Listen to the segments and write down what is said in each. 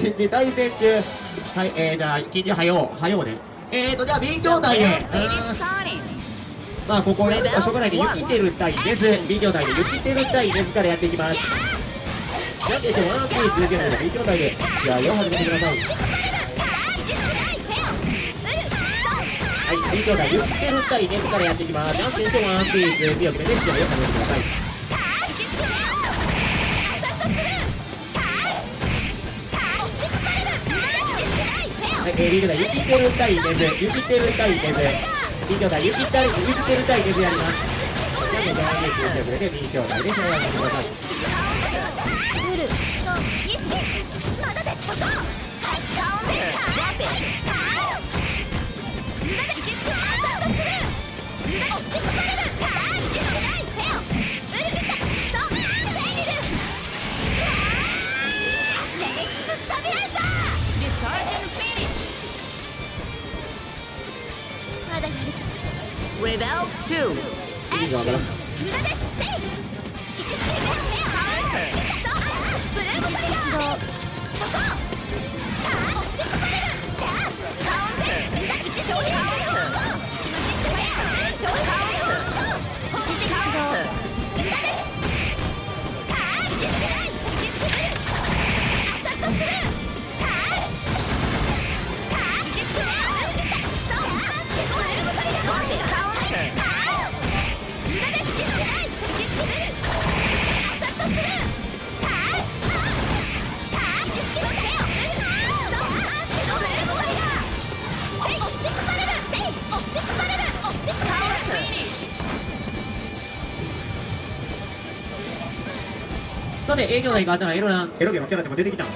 時対戦中。はい、じゃあ、近日はようね。じゃあ、B 兄弟で、まあ、ここ、しょうがないで、ユキテル対ネズ、B 兄弟で、ユキテル対ネズからやっていきます。なんでしょう、ワンピース続けないので、B 兄弟で、試合を始めてください。はい、B 兄弟、ユキテル対ネズからやっていきます。ジャンプしてワンピース、B を決めて、試合を始めてください。はい、B 兄弟、ユキテル対ネズ、ユキテル対ネズ。B 兄弟、ユキテル対ネズやります。なんで、ジャンプしてくれて、B 兄弟で試合を始めてください。 Rebel 2 Action さて、営業内があったらエロゲのキャラでも出てきたの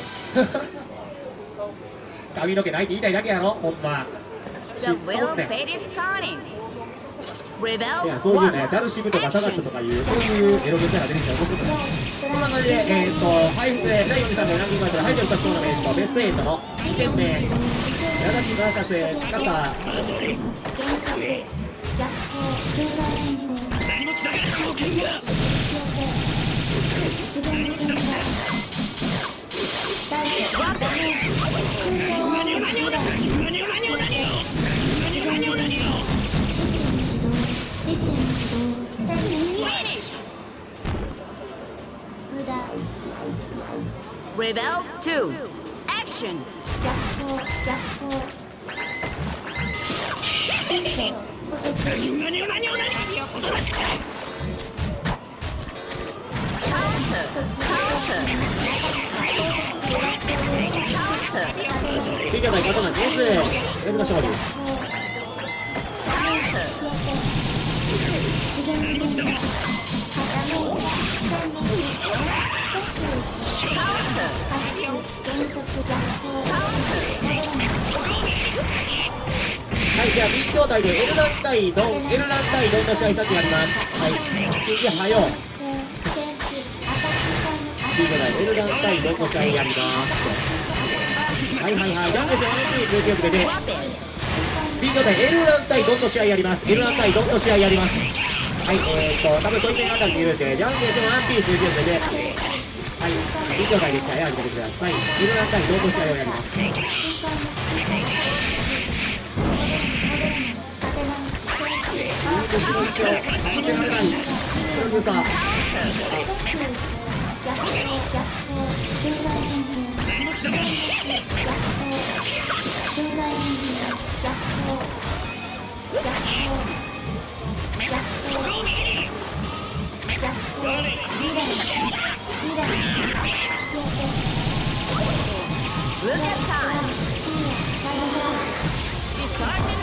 髪の毛ないって言いたいだけやろ、ほんま。 The will fade is turning いや、 Rebel そういうね、 1 ダルシムとかサガットとかいう、そういうエロゲキャラ出てきたら面白い。こんな感じで、配布で第43名ランキングバトル、ハイジョルタトーナメント、ベスト8の2戦目、矢崎 VS 司。 Rebel 2 Action B 兄弟勝たないです。ネズの勝利。はい、じゃあ B 兄弟でエルラン対ドンの試合先やります。はい、次はよう。B 兄弟エルラン対ドンの試合やります。はい、じゃんけんしてワンピース19分で B 兄弟エルラン対ドンの試合やります。はい、多分そういうあたりで言うて、じゃんけんしてワンピース19分で、はい、B 兄弟で試合を始めてください。エルラン対ドンの試合をやります。 Look at time Discussion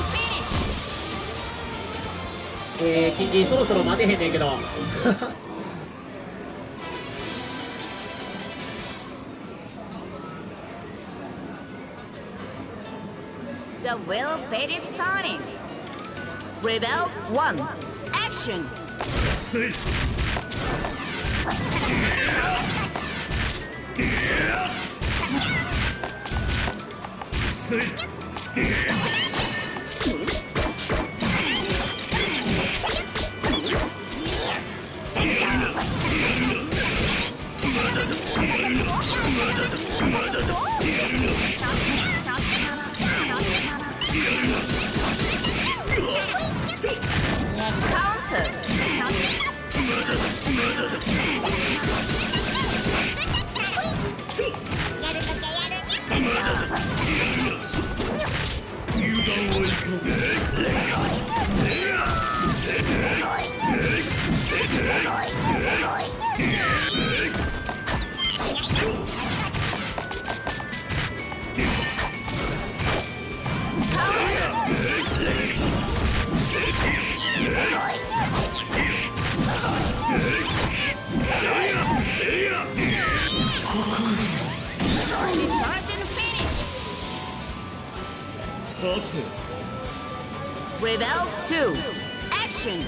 finish キンジそろそろ待てへんねんけど The will fade is turning Rebel 1 Action Murder! Rebel 2 Action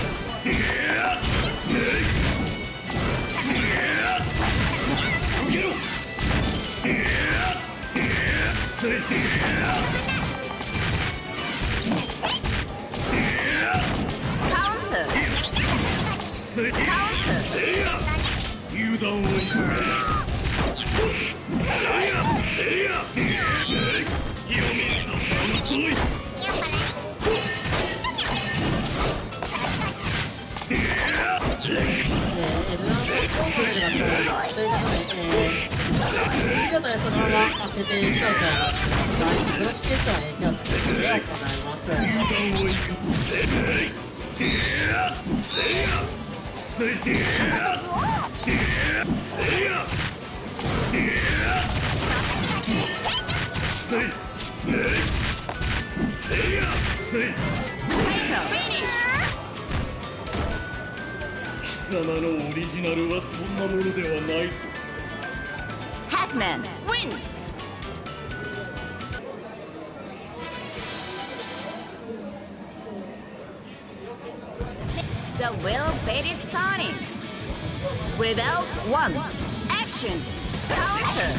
Counter Hackman win! The wheel of fate is turning. Rebel 1 Action Counter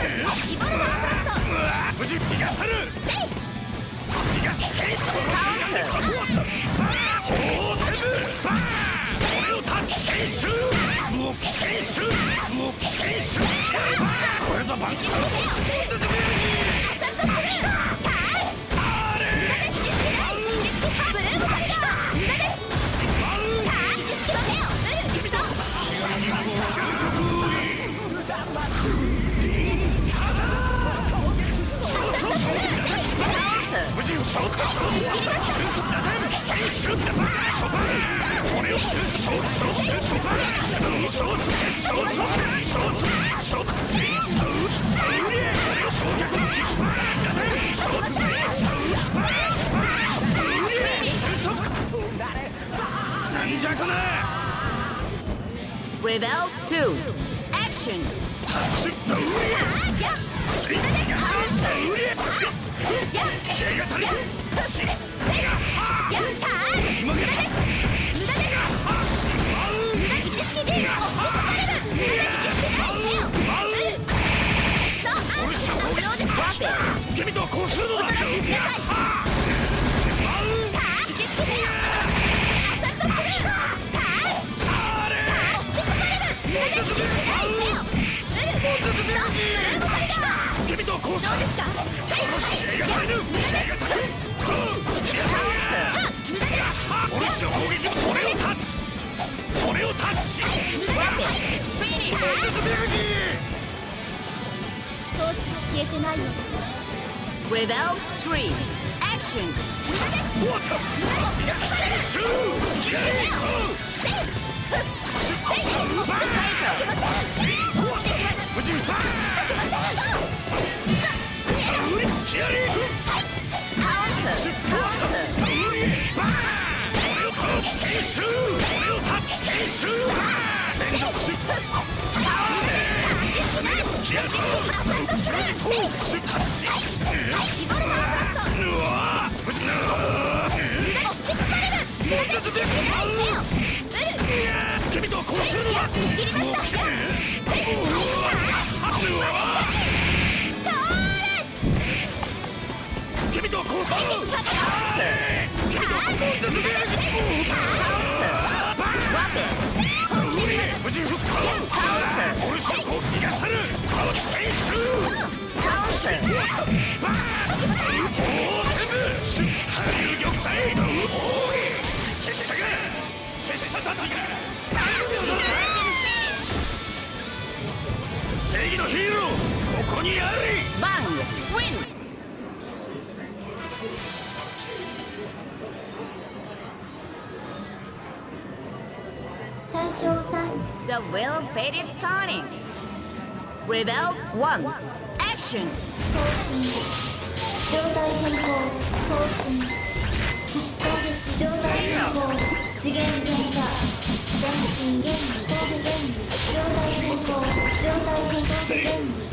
Rebel 2 Action Rebel 3 Action The wheel of fate is turning. Rebel 1. Action. 更新状態変更更新攻撃状態変更次元変化前進原理攻撃原理状態変更状態変更原理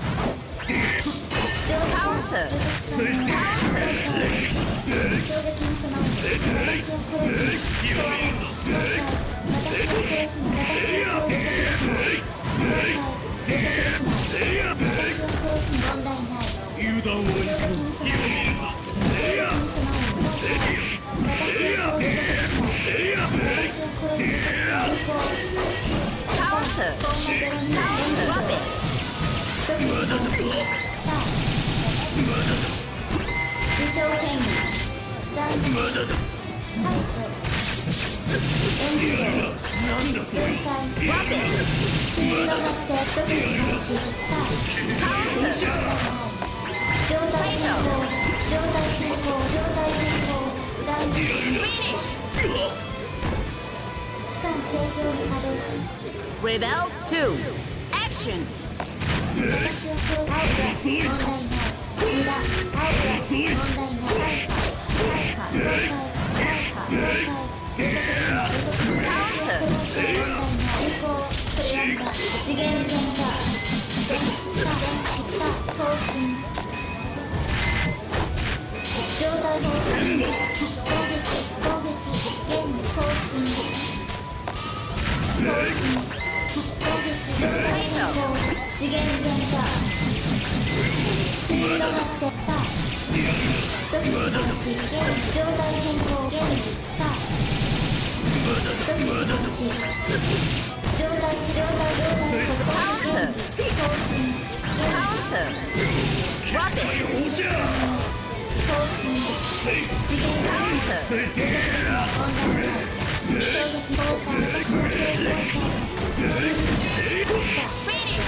Counter. Counter. 攻撃に備え私を殺し私を殺し私を殺し私を殺す問題ない油断をいかん攻撃に備え私を殺す私を殺す無効 Counter. Counter. Drop it. 即時開始さあ自称変異残念排除演技量なんだそれ分解 Drop it. フィールド発生即時開始さあ Counter. 状態変更状態変更状態変更残念 Finish. 期間正常に稼働 Rebel 2. Action. 私を殺すアウト問題ない無駄アウト問題ない大破大破崩壊私を殺す問題ない無効それやんだ次元変化前進更新状態更新攻撃原理更新攻撃状態変更次元変化フィールド発生さあ即時開始状態変更原理さあ即時開始状態 Counter. 更新 Counter. Drop it. 更新次元変化 Counter. 問題ない衝撃交換私の継承 Finish.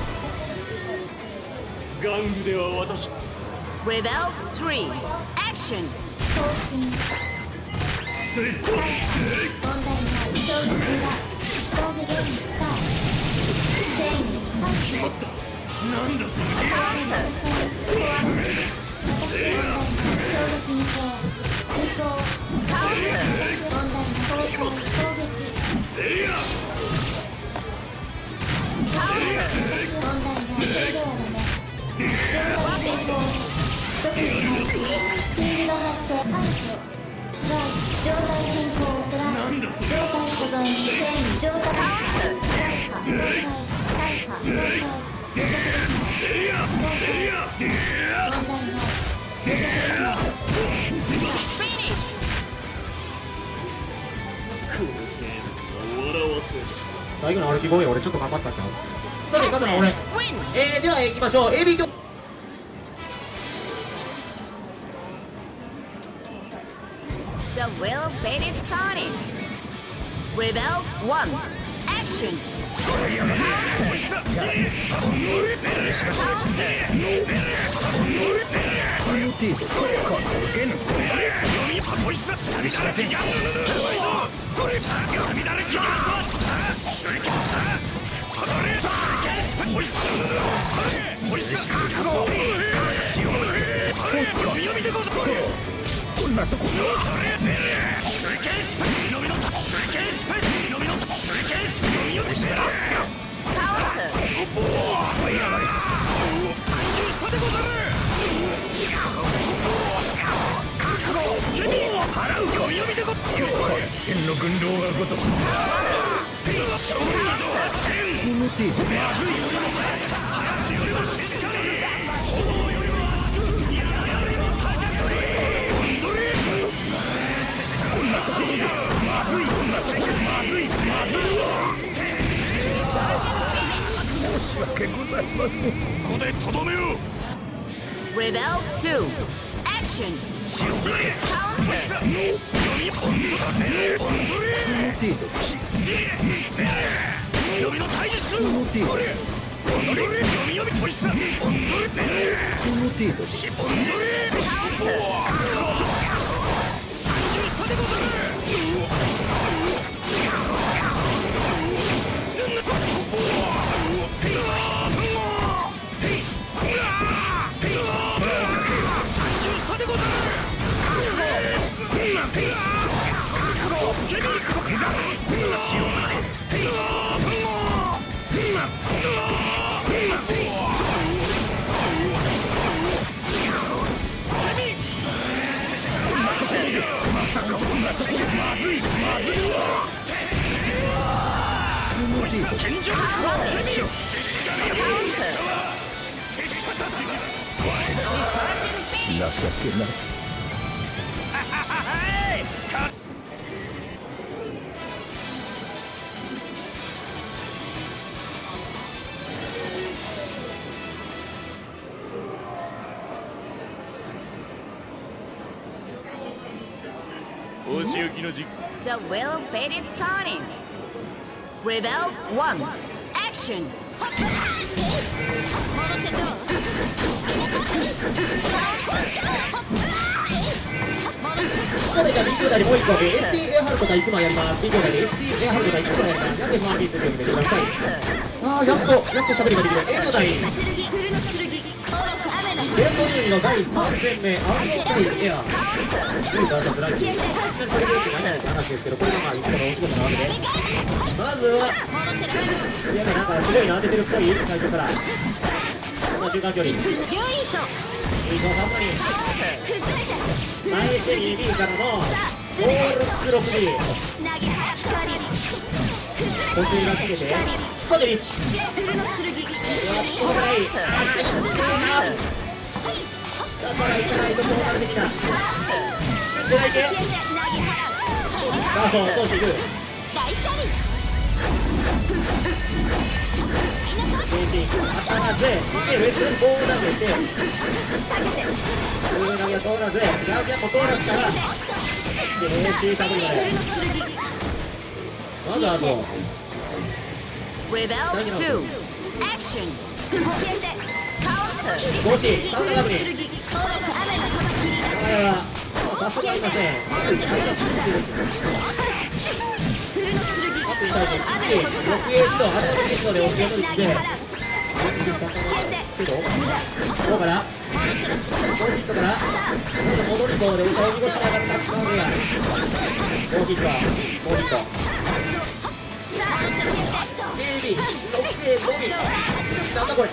玩具では私 Rebel 3. Action. 更新問題ない衝撃だ攻撃原理さあ全員排除なんだそれ Counter. 私の問題ない衝撃無効無効 Counter. 私問題ない交換攻撃せいや Counter. 私問題ないそれではダメ状態変更即時開始フィールド発生排除スライ状態変更トライ状態保存転移状態カウン大破崩壊大破崩壊除着できないせいやせいや問題ない除着できない Finish. この程度笑わせる最後の歩き声俺ちょっと頑張ったんちゃう。さて勝ったの俺 Win. では行きましょう AB 曲 The wheel of fate is turning. Rebel 1. Action. Counter. ここでとどめよう Rebel 2. Action. Counter. 忍びの体術読み読みポイス Counter. 下でござるお仕置きの時 The wheel of fate is turning. Rebel 1. Action. ここでじゃあ20代でもう1個 ST エアハルト対いつもやります20代で ST エアハルト対いつもやりますなんでそのアピールするんでくださいああやっと喋りができるエンド対レッドリーグの第3戦目アウト対エアスリーバーサスライフそれでよくないって話ですけどこれがまあいつものお仕事なわけでまずはいやなんかすごいな当ててるっぽい最初からこの中間距離3前手に B からのオールスロック B 補正がつけてここでリーチここからいい下からいかないとこうなるべきだシュッてないけガードを通していく当たらず、上からボール投げて上投げが通らず、逆逆も通らずから冷静さぶりまでまずあと Rebel 2. Action. Counter. 少しカウンターガブリこれは助かりませんあとに対して6A 指導初めて決勝で OK の率でけどここからコーヒットから戻り棒でお茶を濁しながらタッチカウントやコーヒットコーヒット JB 6A のみなんだこれ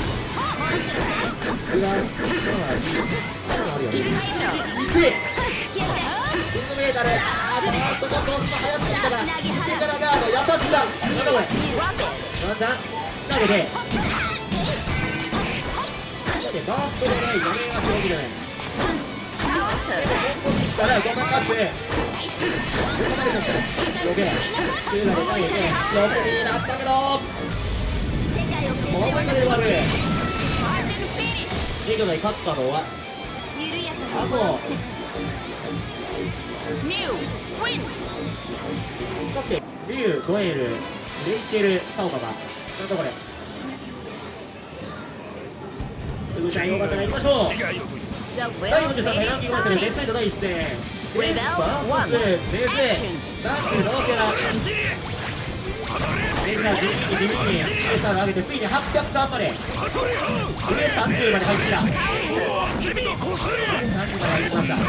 これがあるよねいけメーターでどんどん速すぎたから手からガード優しいだなんだこれワンちゃん投げてバーストでない画面が正気じゃないここにしたらごまかってロケ9打で投げて6になったけどこの中で悪い15台勝ったのはあとさてリュウ、ドエル、レイチェル、サオカがなんだこれすぐじゃあよかったら行きましょう第43回ランキングマッチのデスサイド第1戦レイバースレゼダンスノーケラレイザー12にレイサーを上げてついに803まで上30まで入ってきた30まで入ってきました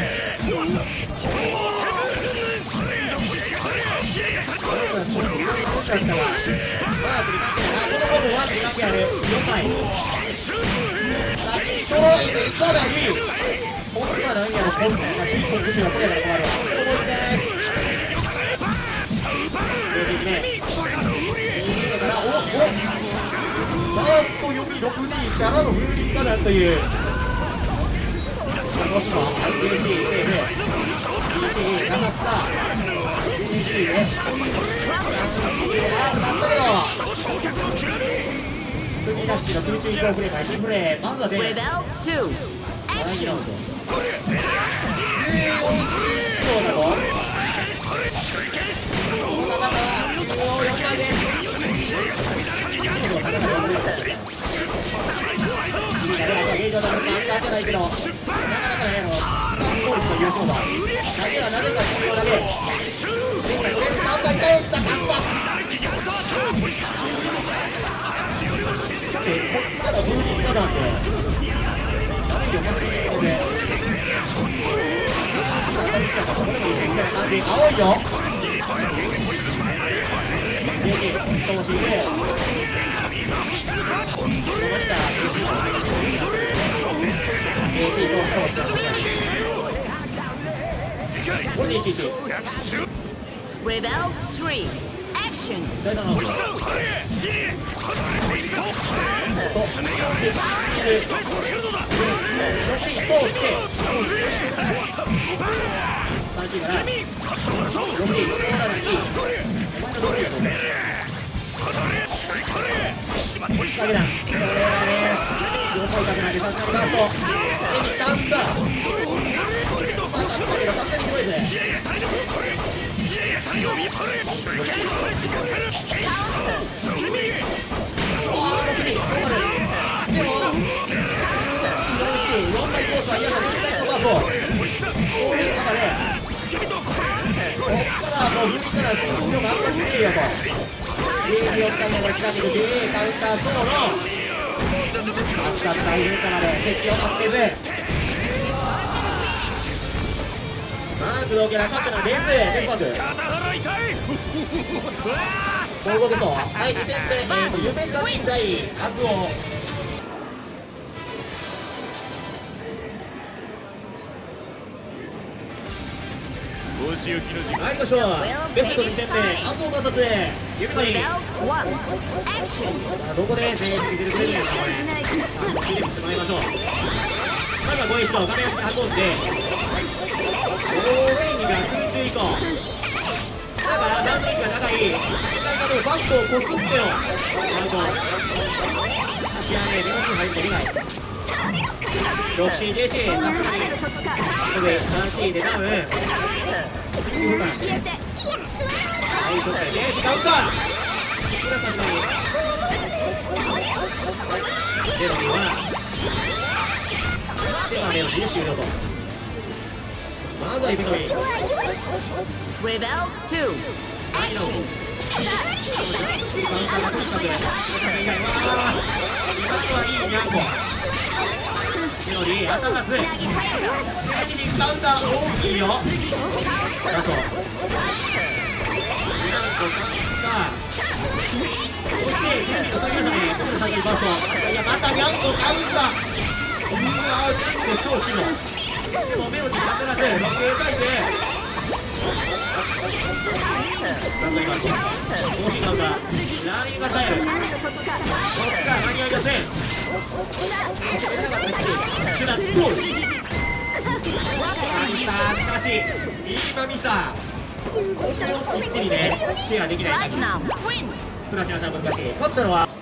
からの風鈴かなというこの人は IPC セーフ PC なかった PC で次ダッシュの空中移動プレーから新プレーまずは出る第2ラウンド14指導だと4枚でゲージを出すと当てないけどなかなかねゴールという勝負だけはなぜか重要だけこれ3回倒した勝ったこっから風鈴かなんて何でおかしいのでこれもいいみたいな感じ青いよともしいで、この人これで11。 Rebel 3 Action 大体の Counter 参りましょう。ベスト2戦目、アンドーバー撮影、指のいい。 Rebel 1 Action どこで全員見てるくれるんですか、これ。見てみてもらいましょう。まずはご一緒、画面足運んで、オレンジが空中移行。だから、ダウントリックが長い。バットをこすってよ。アウト。足上げ、目の前に入ってみない。6C、JC、サックスに。それで、3C でダウン。はい、そしたら JC カウンター。福田さんに。ゼロには、ゼロに終了と。まずは指のいい。 Rebel 2 Action メロディー頭がついカウンター大きいよ。あとまたニャンコカウンター。うわー、超機能。メロディー当てられて、時計書いて。なんか今、コーヒーカウンター。ラインが耐える。こっちが間に合いません。シュナットゴール。ミサー、しかし、今ミサー。一気にね、シェアできない感じ。 Platinum Win プラチナさん難しい。勝ったのは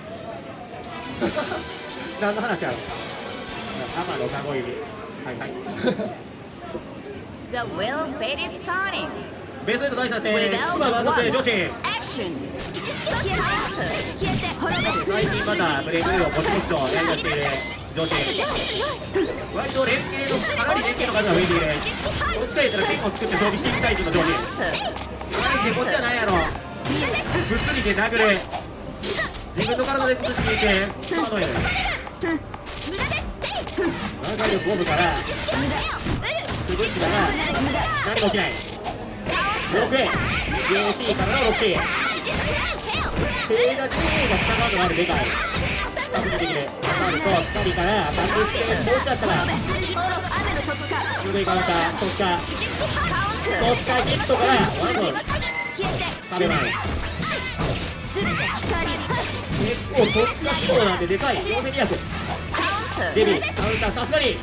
何の話やろ。天のかご入り。はいはい。 The wheel fate is turning ベスト8第3戦、 Rebel 今は女性女子。 Action Counter 最近またブレイクをもちもちとやりだしている女子。割と連携の、かなり連携の数が増えている。どっちか言ったら剣を作って装備していきたいというの女子。マジでこっちは何やろ。ぶつりで殴る。自分の体で崩していて、そのように。何回でボムから、すぐいったら、何も起きない。6円、JC からの 6C。ペイダ J が下側のあるでかい。確認できる。あると、2人からバックステージ、もう一だったら、古いカウンター、そっか、そっか、ヒットから、ワンボール。食べない。結構、そっか、ヒットなんてでかい。4戦2役。デビー、カウンター、さすがに。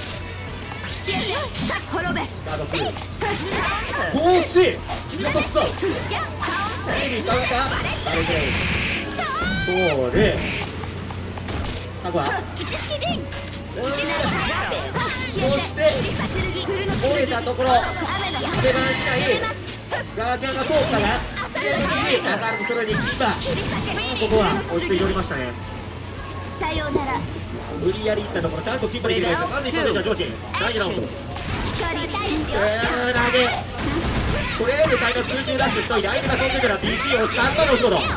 ガード2。こうして、残すと。デビー、カウンター、バルゼイ。ゴール。タコは。そして折れたところ、出番しないガーキャンが通ったが、アカルトストローに切った。ここは落ち着いておりましたね。 さようなら。 無理やりいったところ、ちゃんとキープできないです。なんで一本で上司、第2ラウンド。投げ。とりあえず最後空中ダッシュしといて、相手が飛んでたら PC を使ったの仕事。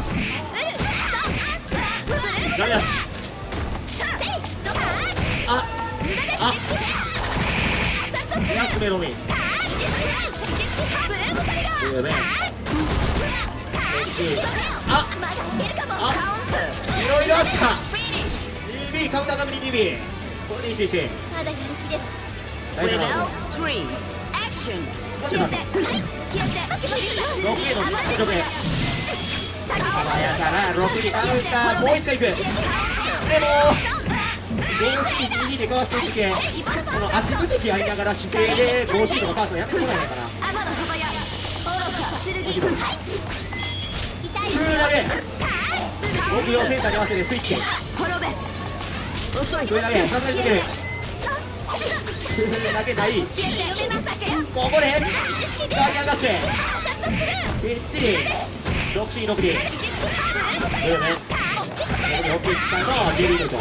ダメだ。200メロミ。10面。めっちあまだいけるかも。カウンター。 いろいろあった。 フィニッシ 2B カウンター確認 2B。これで1、1。 まだやる気です。 ュ。レベル3。アクション。 気をつけ。はい。気をつけ。 6位の初めだから6にカウンターもう1回いく。でも5シー2でかわしていけ、この足ぶてちありながら姿勢で5シーとかカードやってこないかな。 天の幅や。愚か。剣。はい。痛い。 9だけ奥用センターに合わせてスイッチ。 滅べ。遅い。 上だけ考えてくる。上だけない。 消えて。読めまさけ。 ここでガーディアンガッツびっちり6シー6 D。だよね。大きい力のジェリールと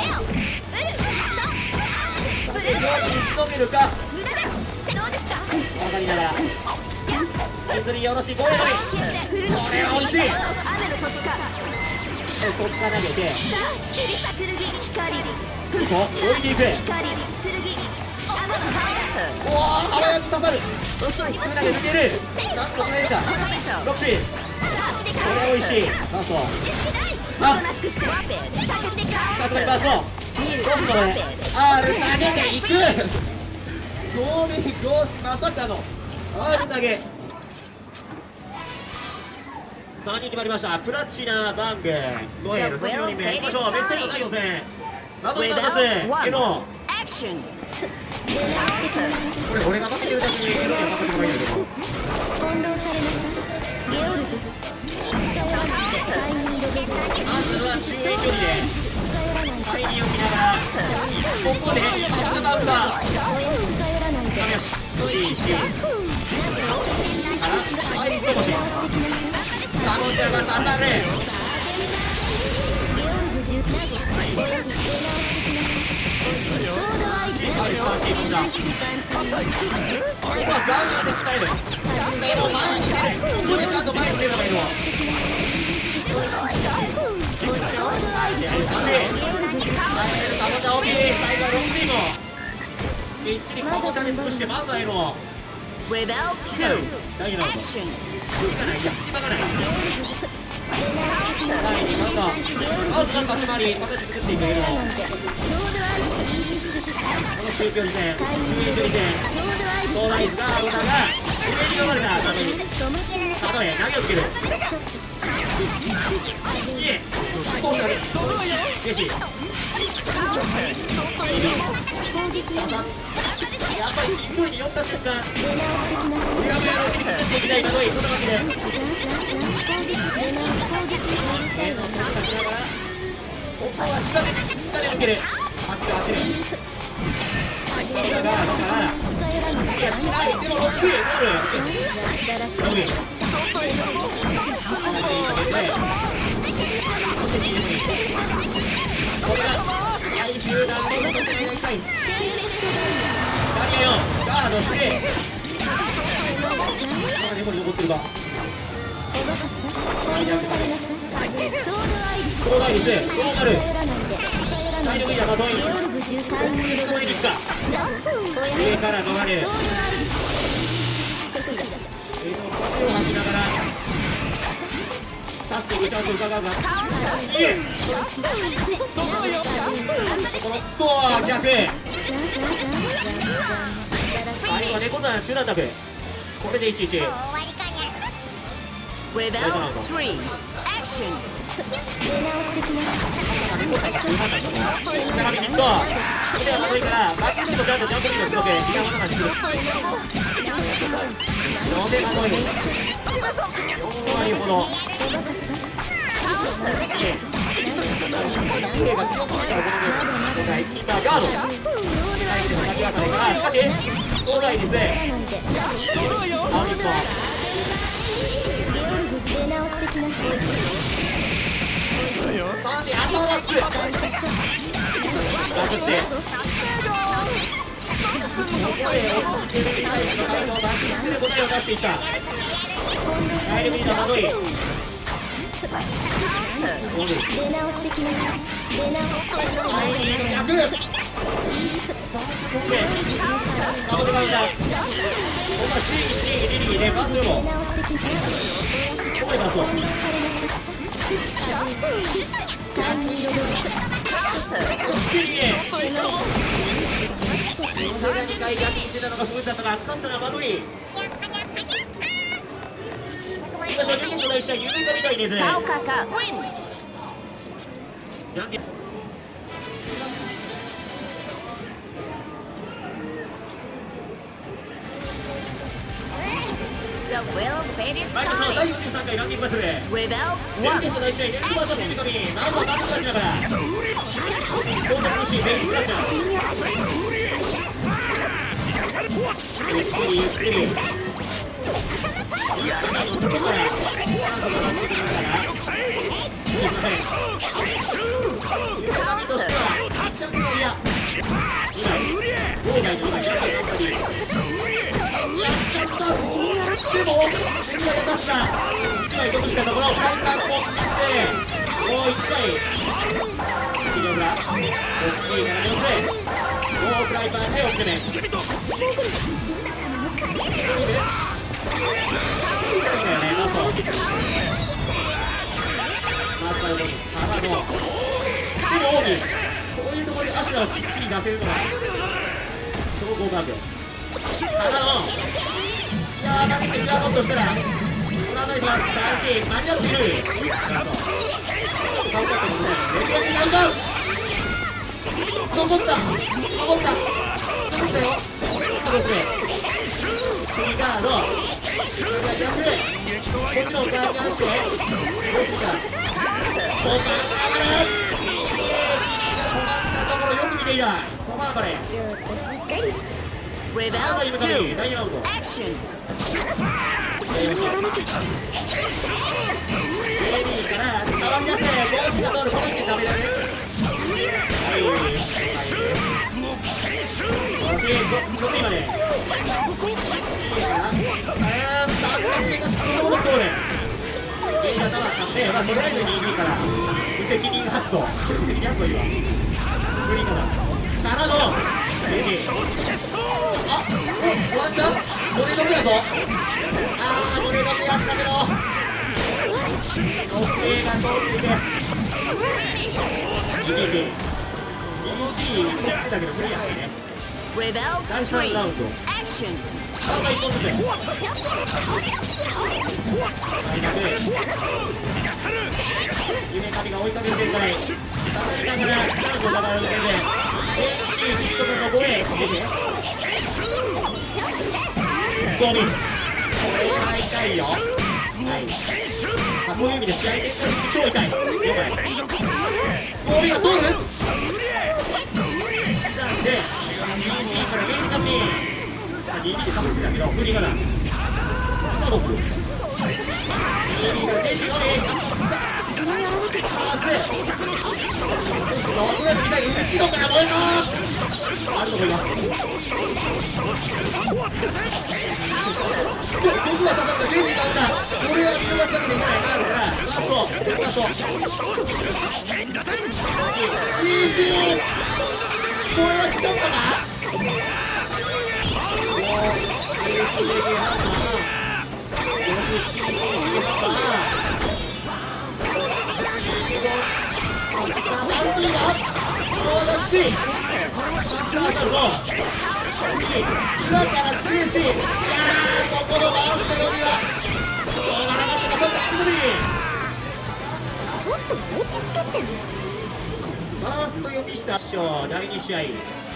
上手に仕留めるか。 無駄だよ。どうですか。 分かりながら削り下ろし5円のみ。これは惜しい。 雨のコツか。 こっから投げてさあ、切りさ剣。光。 置いていく。 光。剣。 おお、あわやに刺さる。 遅い。 投げ抜ける。なんと取れるか。6シー。これ美味しい。バースト。あ、 おとなしくして。 ワペン。 避けてか。 さすがにバースト。 見る。 どうするこれ。R 投げていく。ゴールゴーシまさかの R 投げ。3人決まりました。プラチナ、バング、ノエル、そして4人目いきましょう。ベスト8第4戦ラドインダースエロ。 アクション。 これ俺が負けてるだけにエロには負けてもらいんだけど、 翻弄されなさい。ゲオルグ。近寄らないで。スカイニードベル。 まずは周囲距離で近寄らないで。 サインを見ながらここでパスダウンだ。 親近寄らないで。 いいしあらアイスともし彼女が当たる。 ゲオルグ10投げ。親に出直してきなさい。ソードアイズ。 アイスパンチーだ。ここはガンガンで鍛える。でも前に出る。ここでちゃんと前に出るのがいいの。きっちりカボチャで潰してまずはエロ。 レベル2。 大丈夫なのか。 アクション。 隙がない。いや隙間がない。前にまずはまずは立ち回り形作っていくエロ。この中距離戦、中遠距離戦、東大スガードだが上に逃れた。たとえ投げをつける。いえ、コースだけ。ぜひ。やっぱり一人に寄った瞬間、うやむやのうちに作っていきたいたとえ、こんな感じで。ここは下で抜ける。走る。だから、いや、しないでも6位、ゴール。これが最終段の得点をやりたい。ダニアよ、ガードして。まだ猫に残ってるか。ソーダイリス、どうなる。体力いいな、バトン。ここへに来た。上から逃れる。風を吐きながら刺していくチャンスを伺うが、いえこのとは逆。最後は猫座中段卓。これで1-1。 レベル3。アクション。 猫座が中段卓。中身ヒット。それではまといからバックシュートちゃんとジャンプキックを届け、時間がかかってくる。のでまとい4割ほど。ガード。しかし、東大ですね。三振、あと4つ。殴って。ここで手に入るのを出していった。体力にの惑い。逆。カボでバウンダー。ここはシーギリリリでバスでも。ここでバスを。 何回逆にしてたのが不運だったが、勝ったのはマドリー。今の準決勝第1試合、夢が見たいです。 Taukaka win. じゃんけん。 The will fate is 参りましょう。第 coming. 43回ランキングバトル。 Rebel 準 1. 決勝第1試合、レンバーと夢が見。まずはマルコたちながら。高速のシーン、ベイスプラッシャー。ゆっくりゆっくり。外から。でも、次が出ました。1枚得したところ、フライパンを使って、もう1回。非常裏。OK、7秒プレイ。もうフライパンで奥攻め。こういうところでアシュラをきっちり出せるのが超好感度。ただのいやー、投げてグラボンとしたらこの辺りは3し間に合っている。顔だってことでレギュラーにダウンダウン残ったよ。このプレー次ガードジャンプこっちのガードに合わせてどっちか止まったところよく見ていた。コマーバレー Rebel 2. 第2ラウンド Action. から触り出せ帽子が通るこの位置でダメだね。はい5点までとりあえず2位から無責任発動無責任発動いいわ無理かなからのレジあワンちゃんノレノレやぞノレノレやったけど時計が通っていていけて CG 打ってたけど無理やったね。 Rebel 第3 3. ラウンド Action. 顔が1本ずつ夢神が追いかける展開させながらチャンスを奪われる展開ヒット分の5へゴミこれが痛いよ。はいそういう意味で試合展開超痛い了解ゴミが通るなんで2からゲームカミ2でかぶってたけど振りがな今の振る2から電気より後ろからもう一個あるとこいます僕が刺さった電気が打ったこれは見逃すわけにいかないからラストこれは来たかなバランスと読みした第2試合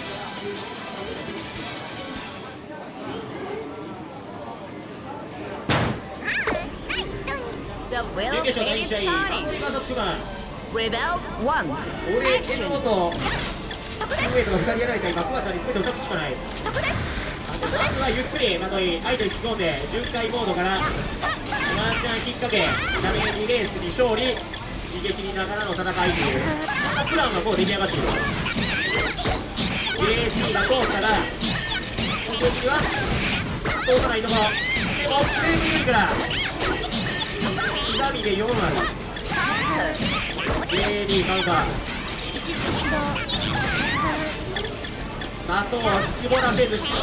The will 準決勝 fate 第2 is 試合 starting. 監督が Rebel 1. 俺、 Action. エノとウェイトが2人やられた今、クワちゃんに全てを2つしかない。まずはゆっくりまとい、相手に引き込んで、巡回モードからワンチャン引っ掛け、ダメージレースに勝利、逃げ切りながらの戦いという、そのプランはもう出来上がっている。JC が通ったら、本当には通さないところ、でも、プレーム有利から、刻みで4ある。JD カウンター。的を絞らせず、的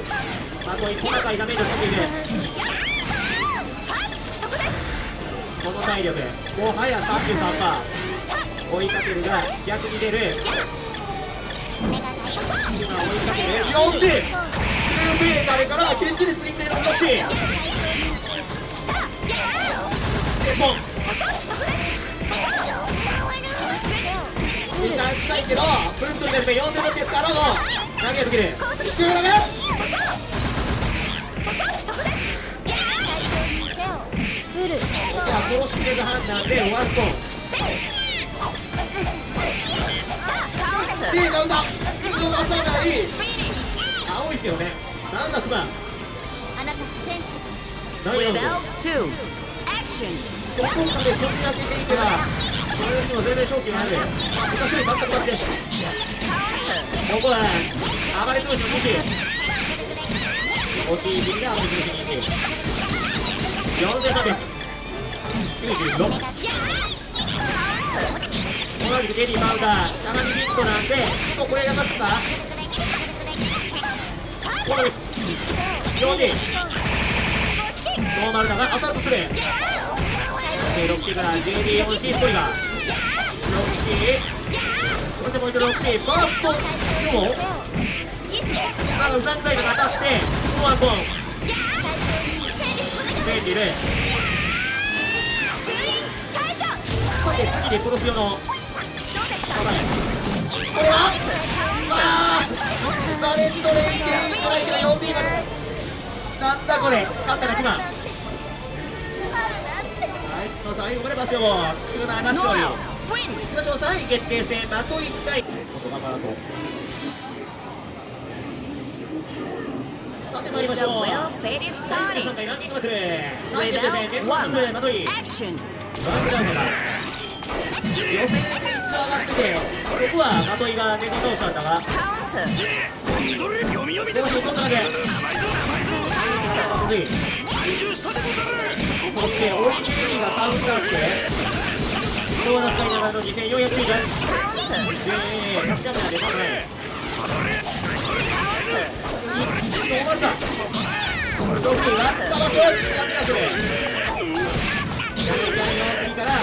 に細かいダメージをつけている。この体力、もはや 33%。追いかけるが逆に出る。今追いかける4点。9メーターからケンチリスに来ているロシー。一本みんな近いけどプルントにですね、4600からの投げる時でスーラメ殺し入れる判断でワンコンダウンだ。青いけどね。なんだクマあなた戦士何や Rebel ろう。 2. Action. どこかで勝利当てていけばそれよりも全然勝機がある。昔より全く待って。 Counter. ここは暴れ潰しの2機。惜しい敵が暴れ潰しの2機。4396。 同じくデリーマウター、シャマニヒットなんで、これが勝つか。この4時ノーマルだが当たるとする。6機から JD4C ストリガー6機、そしてもう一度6機バースト4本うさんざいが当たってフォアコン便利で、次で殺すよのこれはバレットレインでストライクの 4P がなんだこれ。勝ったなキマ。最後までバスよ急な話を Noel. い Win. きましょう。3位決定戦的1回言葉からとさて参りまし The ょう。 well fated 3 starting. 回ランキングバトル3位決定戦 Rebel 連発 1. まとい Action. ワンチャンスが予選で一度上がってて、ここはまといがネギ通したんだが Counter. 読み読みでどうしようとっただけむずい。そしてオリンピックがカウンターして昭和の使いながらの2400以上 Counter. 100ジャムが出たね。 Counter. 終わった。ロッキーがスタバスやってなくて4から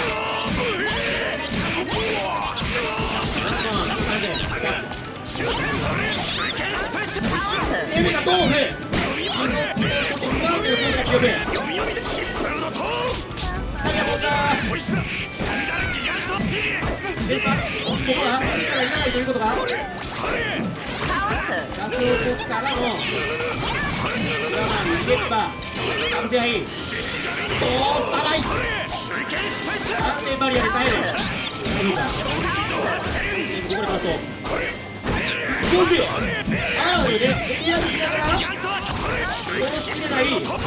エメがどうねないということが Counter. ガスをこからの逃げればアブセアイおー高い安定バリアで耐えるここでバスをどうしようアールでエリアにしながら殺しきれない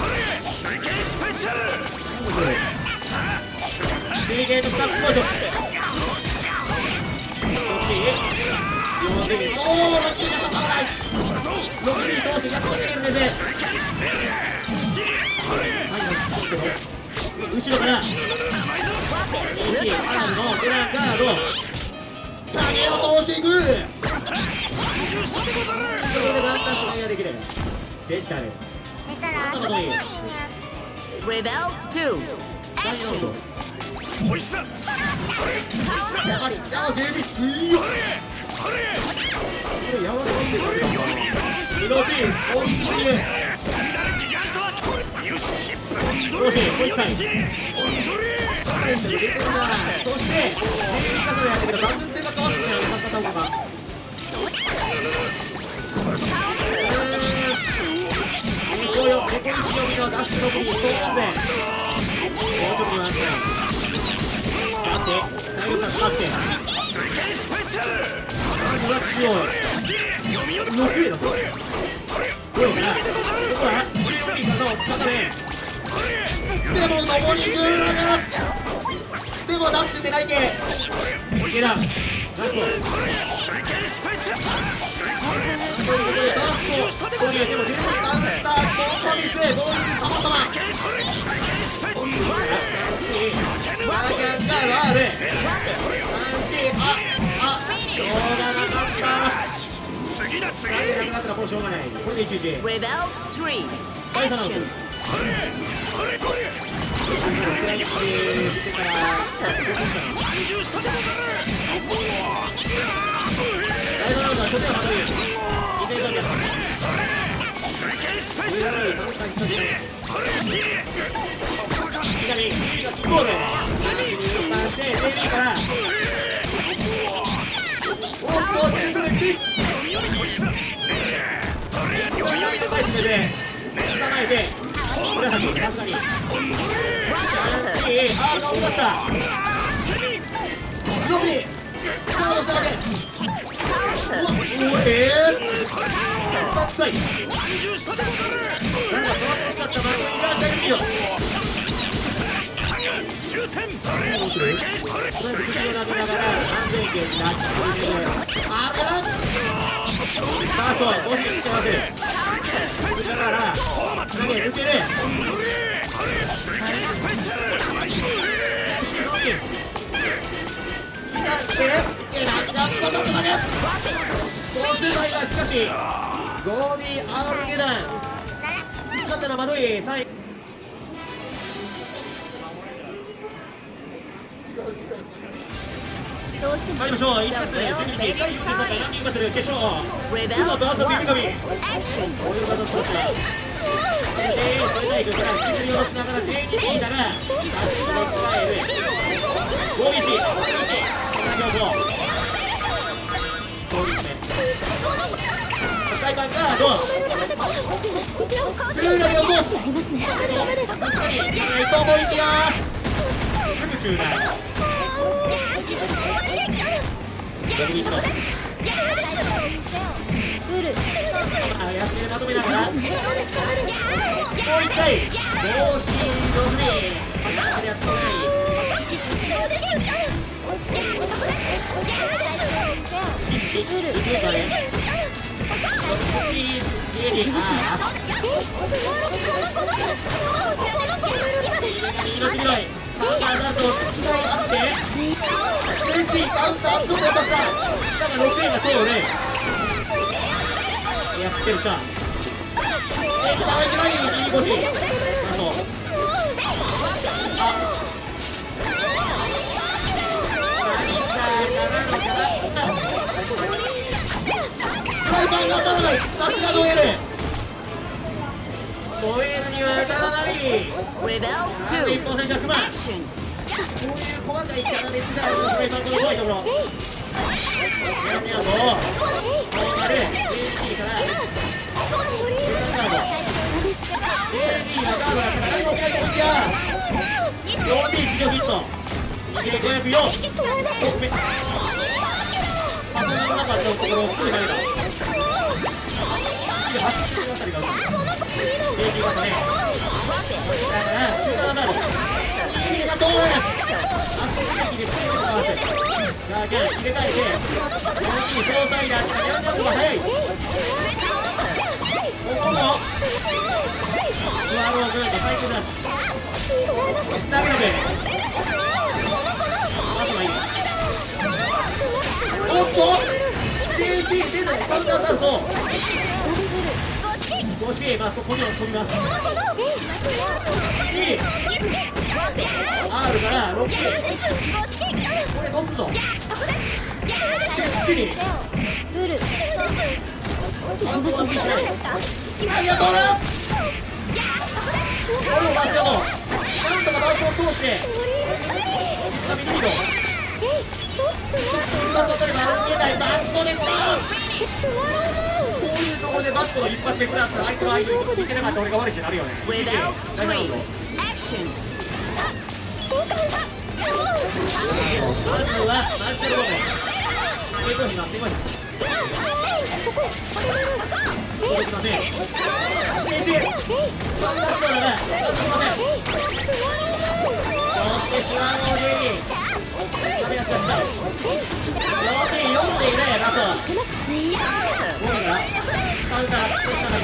デリゲートスタッフモーションおー、ロッキーが挟まないロッキー投手やっと逃げるんですね。後ろからAC アラムのグランガード投げを通していく。これでワンタッチ投げができるデジタル寝たら遊べないよね Rebel 2. 第2ラウンド Action. やはりジャージェビ強いこれやばいんでるわけだ命大きすぎるどうしようもう一回そして、レベルがやってくるバズってが変わってるよね、片岡がそうよ、レコリ強みのダッシュの振り、そうなんでもうちょっとなんてだって、体力がかかってうわ、強い6位だぞどうかなここは強い技を固めでも上りずーでもダッシュでないけ池田ラストということでバーストというでも全然カウンターとサービスで同時にたまたまワーキャンがワール3C しょうがなかった次だ次投げなくなったらもうしょうがないこれで一時 Rebel 3. 第3ラウンド Action. 参りましょう。1月12日第1節ランニングバトル決勝。 Rebel 雲と朝ビビカビ。 Action! こういう形として。それで、それ対空から引きずり下ろしながら12リーダーが足を加える。5日、7秒5。そうですね。裁判ガード。ルールを5。伊藤もいきます。すぐ中断。逆に行くと。休みでまとめながらもう一回同心同振りやってないやってるさ。ドエルには当たらない。 Rebel 一方選手はクマ。こ Action! ういう細かいキャラで時代のフライパンの多いところ。こうなる AD からガード AD がガードだったら何も起きないと思いきや 4D 地上ヒット504パソコンの中のところをすぐ投げた次走ってるあたりが打つ AD 型ねだから中間ガード AD が通る足先でステージをかわすガーゲン入れ替えて大きい総体だやんだのが速いここもスワローズでサイクルダッシュだけだけあとはいいおっと JC 出たカウンターになると公式まあここには飛びます2 R から6これどうすんの7にアウトは無理しないありがとうなこれを待ってもなんとかバウトを通して水上リードバット取れば見えないバットでしたこういうところでバットを引っ張ってくらったら相手の相手にいけなかった俺が悪いってなるよね Rebel 大丈 3 夫 Action! まずはマジでロード平行になっています届きません先生ワンダットだな届きませんそしてスワローで食べやすかった4でいないやなと5位がカウンター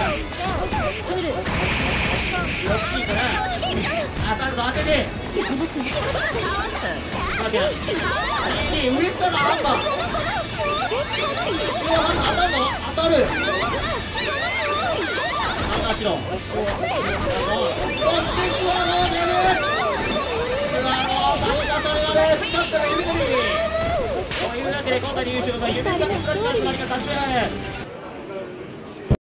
6位から当たると当てて上からハンマー当たるの当たるハンマーしろそしてスワロー出る優勝が夢が勝ちました。